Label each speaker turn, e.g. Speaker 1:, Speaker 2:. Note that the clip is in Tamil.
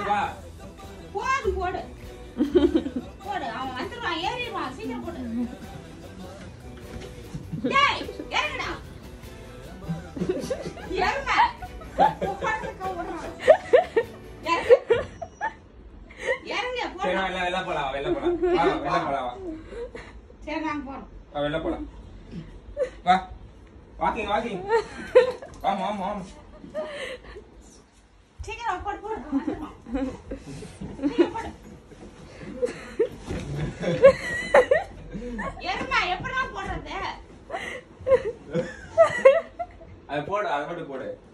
Speaker 1: வா
Speaker 2: போடு போடு போடு அவன் வந்துருவான் ஏறிடுவான் சீக்கிரம் போடு டேய் இறங்குடா இறங்க உட்கார்ந்துக்க ஓடுறான் இறங்க போடு
Speaker 1: சரி வெள்ள போலாம் வா வெள்ள போலாம் வா
Speaker 2: சரி நான் போறோம்
Speaker 1: வா வெள்ள போலாம் வா வாக்கிங் ஆமா
Speaker 2: சீக்கிரம் போடு போடு ஏறமா எப்படா போடுறது
Speaker 1: அது போடு அது மட்டும் போடு